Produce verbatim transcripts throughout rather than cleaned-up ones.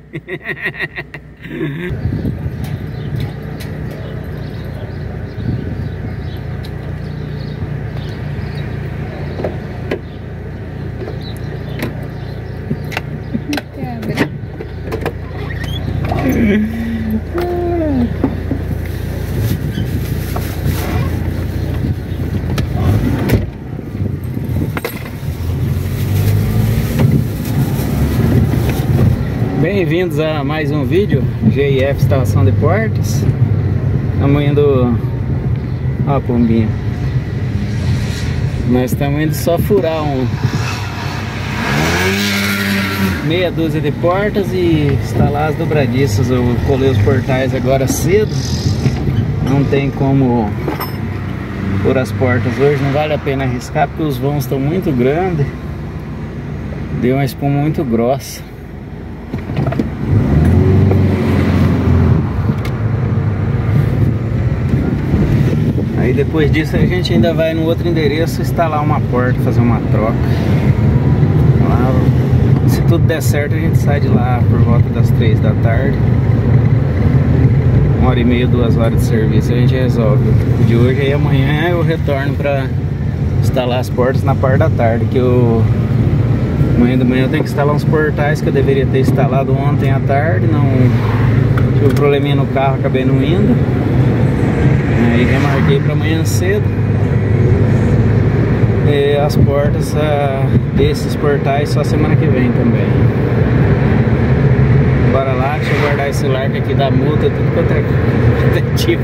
Bem-vindos a mais um vídeo G I F Instalação de Portas. Estamos indo... Ó a pombinha. Nós estamos indo só furar um meia dúzia de portas e instalar as dobradiças. Eu colei os portais agora cedo. Não tem como pôr as portas hoje, não vale a pena arriscar porque os vãos estão muito grandes. Deu uma espuma muito grossa. Aí depois disso a gente ainda vai no outro endereço instalar uma porta, fazer uma troca. Lá, se tudo der certo a gente sai de lá por volta das três da tarde. Uma hora e meia, duas horas de serviço a gente resolve. O de hoje e amanhã eu retorno para instalar as portas na parte da tarde, que eu... Amanhã de manhã eu tenho que instalar uns portais que eu deveria ter instalado ontem à tarde. Não tive um probleminha no carro, acabei não indo. Aí remarquei para amanhã cedo. E as portas uh, desses portais só semana que vem também. Bora lá, deixa eu guardar esse largo aqui da multa, tudo quanto é tipo.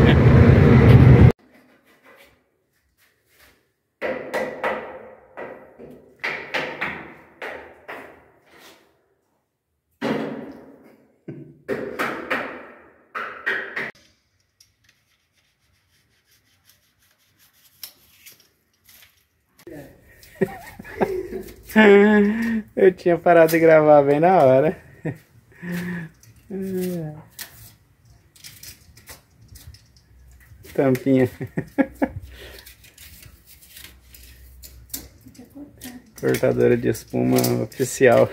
Eu tinha parado de gravar bem na hora. Tampinha. Cortadora de espuma oficial.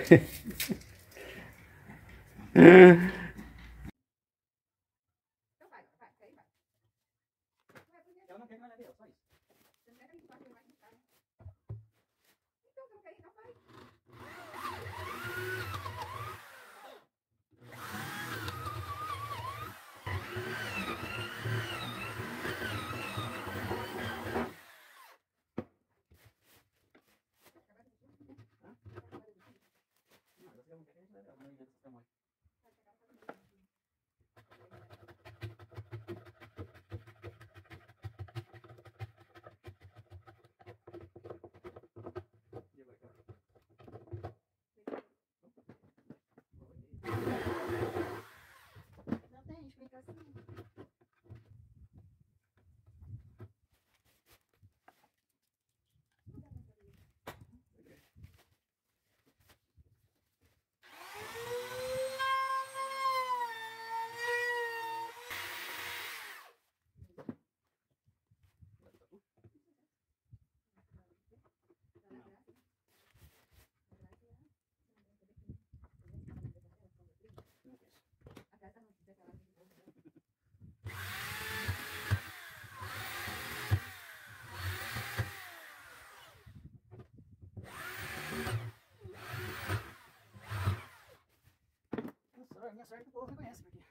Minha sorte o povo reconhece porque...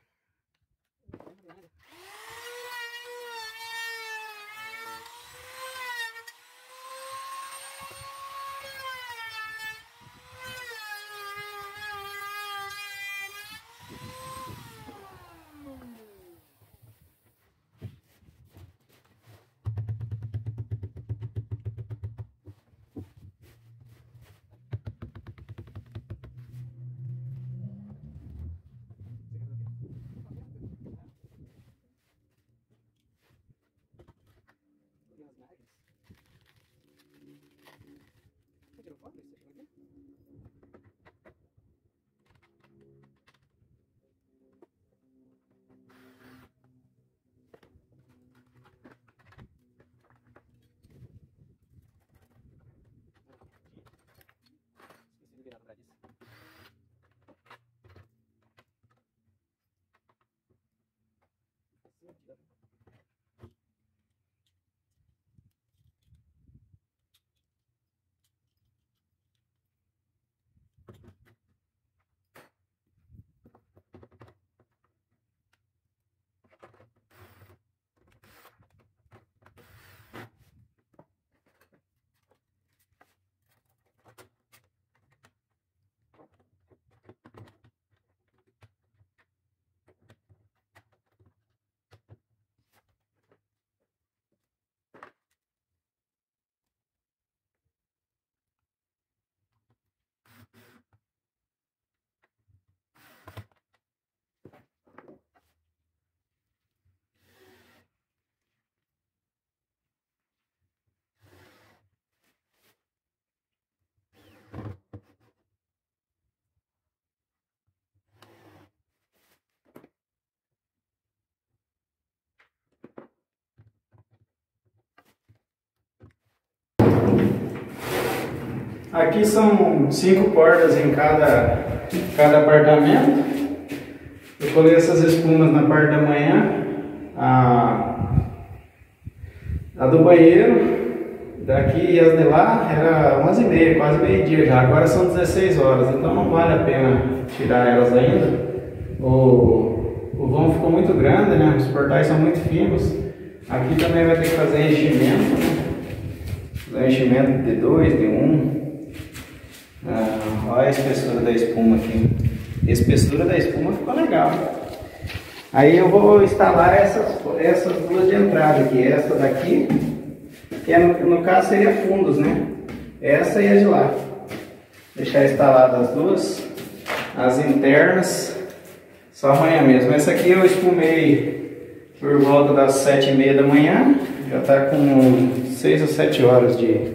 Aqui são cinco portas em cada, cada apartamento. Eu colei essas espumas na parte da manhã. A, a do banheiro, daqui e as de lá, era onze e meia, quase meio-dia já. Agora são dezesseis horas, então não vale a pena tirar elas ainda. O, o vão ficou muito grande, né? Os portais são muito finos. Aqui também vai ter que fazer enchimento, né? Fazer enchimento de dois, de um. Ah, olha a espessura da espuma aqui. A espessura da espuma ficou legal. Aí eu vou instalar essas, essas duas de entrada aqui. Essa daqui, que é, no, no caso seria fundos, né? Essa e a de lá. Deixar instaladas as duas. As internas, só amanhã mesmo. Essa aqui eu espumei por volta das sete e meia da manhã. Já está com seis ou sete horas de,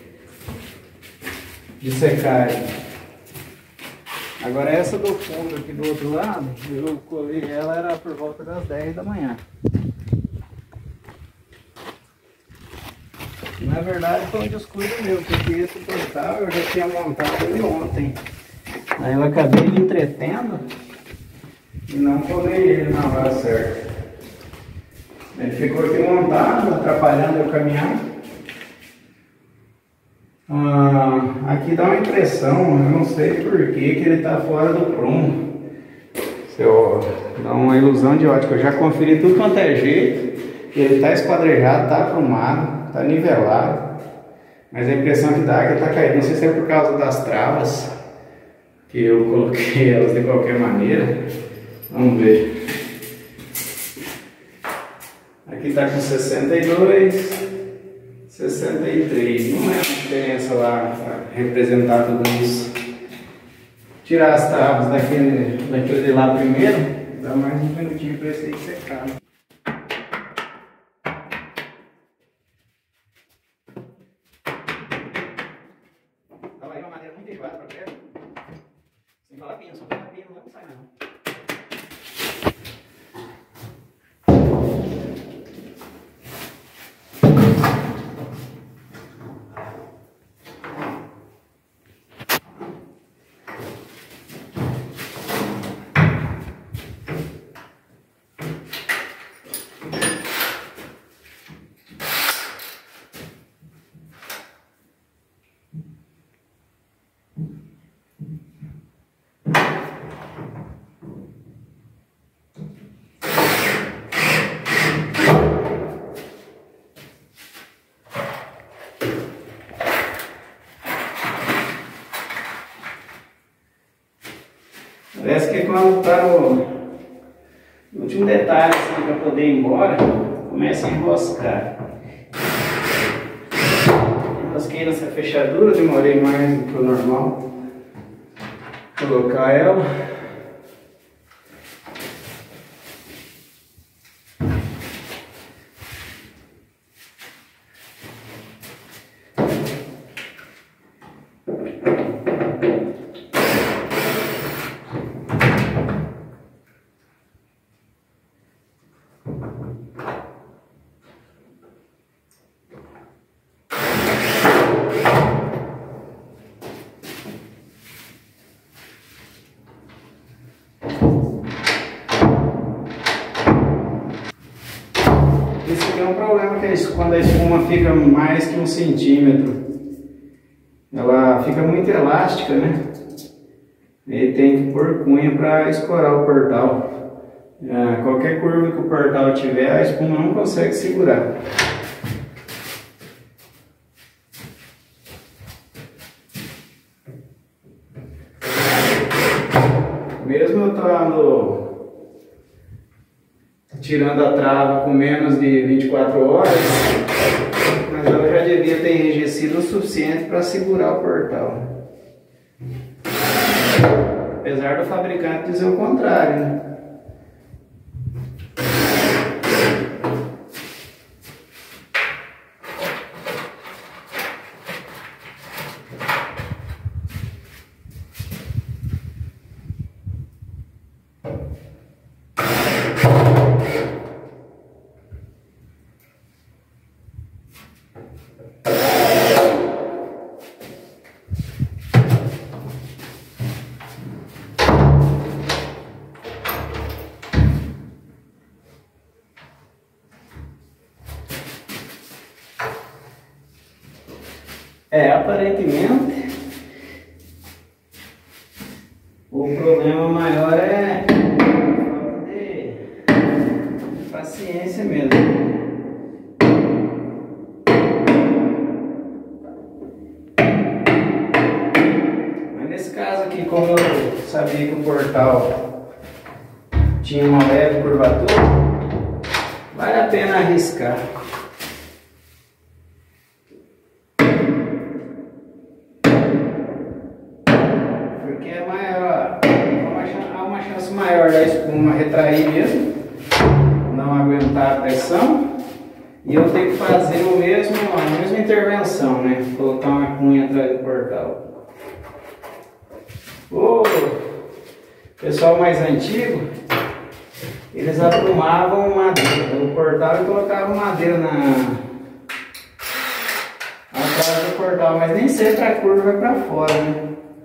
de secagem. Agora essa do fundo aqui do outro lado, eu colei ela, era por volta das dez da manhã. Na verdade foi um descuido meu, porque esse portal eu já tinha montado ele ontem. Aí eu acabei me entretendo e não colei ele na hora certa. Ele ficou aqui montado, atrapalhando eu caminhar. Ah, aqui dá uma impressão, eu não sei por que que ele está fora do prumo. Eu, dá uma ilusão de ótica. Eu já conferi tudo quanto é jeito. Ele está esquadrejado, está aprumado, está nivelado. Mas a impressão que dá é que ele está caído. Não sei se é por causa das travas, que eu coloquei elas de qualquer maneira. Vamos ver. Aqui está com sessenta e dois. sessenta e três, não é uma diferença lá para representar tudo isso. Tirar as tábuas daquele, daquele de lá primeiro, dá mais um minutinho para esse aí secar. Olha aí uma madeira muito enjoada para perto. Sem falar pino, só falar pino não sai não. Parece que quando está no, no último detalhe assim, para poder ir embora, começa a enroscar. Enrosquei nessa fechadura, demorei mais do que o normal. Colocar ela. Esse aqui é um problema, que é isso, quando a espuma fica mais que um centímetro, ela fica muito elástica, né? E tem que pôr cunha para escorar o portal. Ah, qualquer curva que o portal tiver, a espuma não consegue segurar. Mesmo eu estando tirando a trava com menos de vinte e quatro horas, mas ela já devia ter enrijecido o suficiente para segurar o portal. Apesar do fabricante dizer o contrário, né? É, aparentemente o problema maior é falta de paciência mesmo. Mas nesse caso aqui, como eu sabia que o portal tinha uma leve curvatura, vale a pena arriscar. Porque é maior, há uma chance maior da espuma retrair mesmo, não aguentar a pressão, e eu tenho que fazer o mesmo, a mesma intervenção, né? Colocar uma cunha atrás do portal. O pessoal mais antigo, eles aprumavam madeira no portal e colocavam madeira na atrás do portal, mas nem sempre a curva vai para fora, né?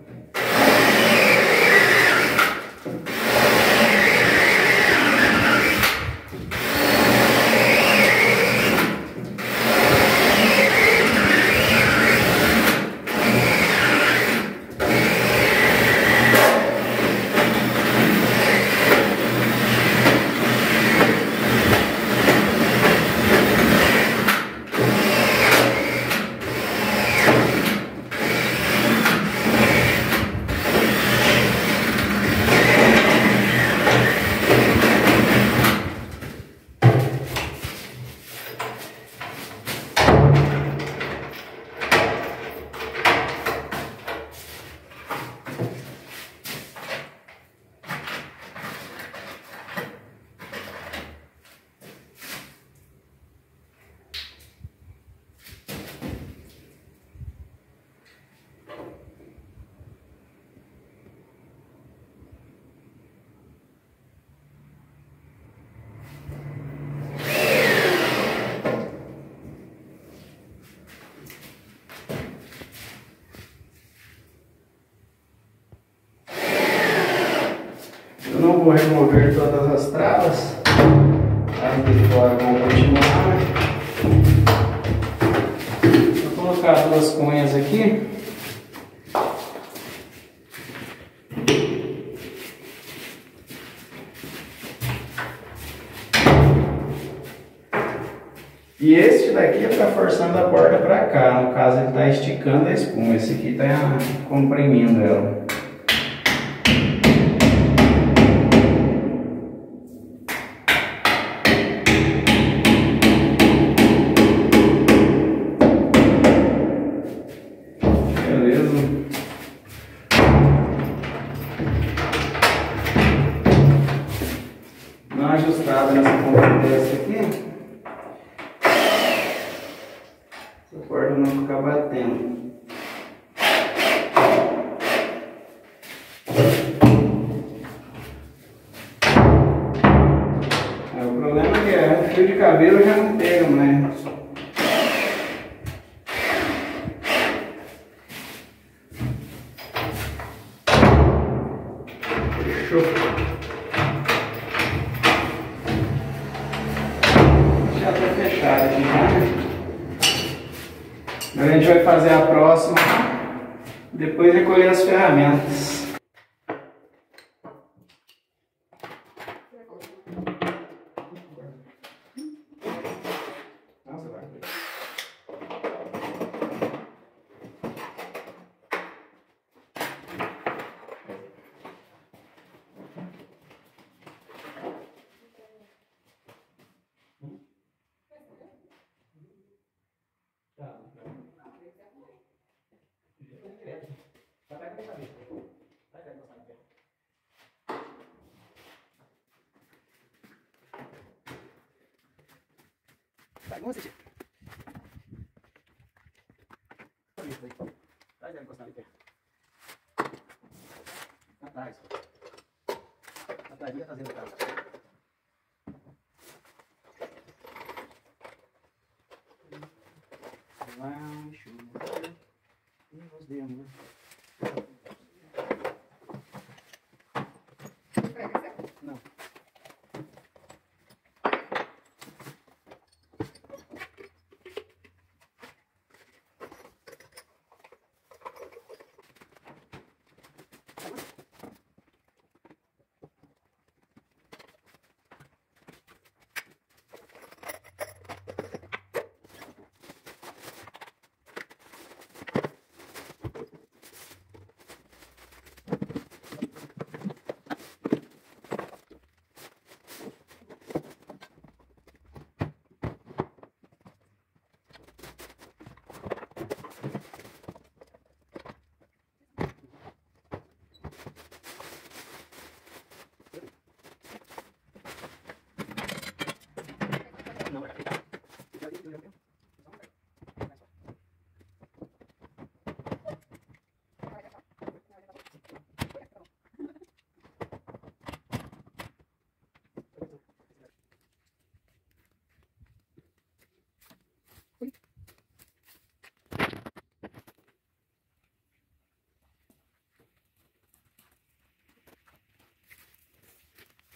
Não vou remover todas as travas, as de fora vão continuar. Vou colocar duas cunhas aqui. E este daqui é para forçando a porta para cá, no caso ele está esticando a espuma, esse aqui está comprimindo ela. Não ajustada nessa ponta dessa aqui, essa porta não ficar batendo. É, o problema é que é, um fio de cabelo já não pega mais. Fechou. Já está fechado aqui, né? Agora a gente vai fazer a próxima, depois recolher as ferramentas. Vai, vamos assistir. Traz ela encostar ali perto. Atrás. Atrás, liga a traseira do carro. Relaxa. E os dedos, né? Não.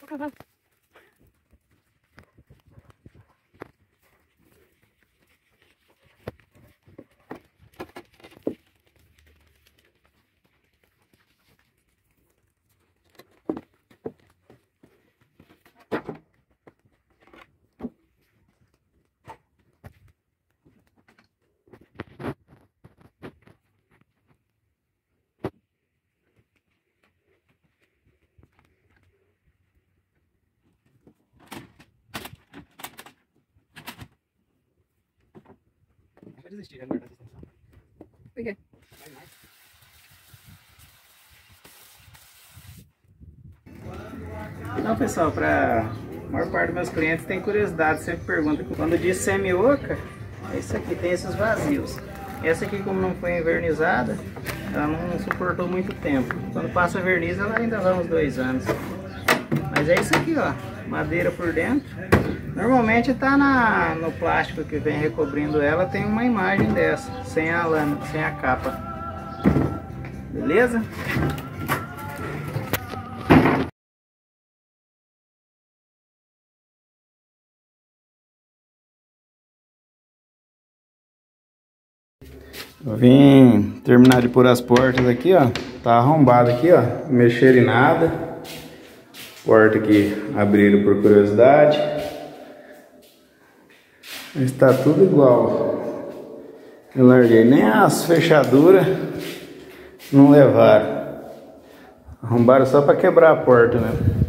Vou desistir agora dessa estação. Por quê? Vai mais. Então, pessoal, para a maior parte dos meus clientes tem curiosidade, sempre pergunta. Quando diz semi-oca, é isso aqui, tem esses vazios. Essa aqui, como não foi envernizada, ela não suportou muito tempo. Quando passa verniz, ela ainda vai uns dois anos. Mas é isso aqui, ó, madeira por dentro. Normalmente tá na, no plástico que vem recobrindo ela, tem uma imagem dessa, sem a lâmina, sem a capa. Beleza? Eu vim terminar de pôr as portas aqui, ó. Tá arrombado aqui, ó. Não mexeram em nada. Porta aqui abriram por curiosidade. Está tudo igual. Eu larguei, nem as fechaduras não levaram. Arrombaram só para quebrar a porta, né?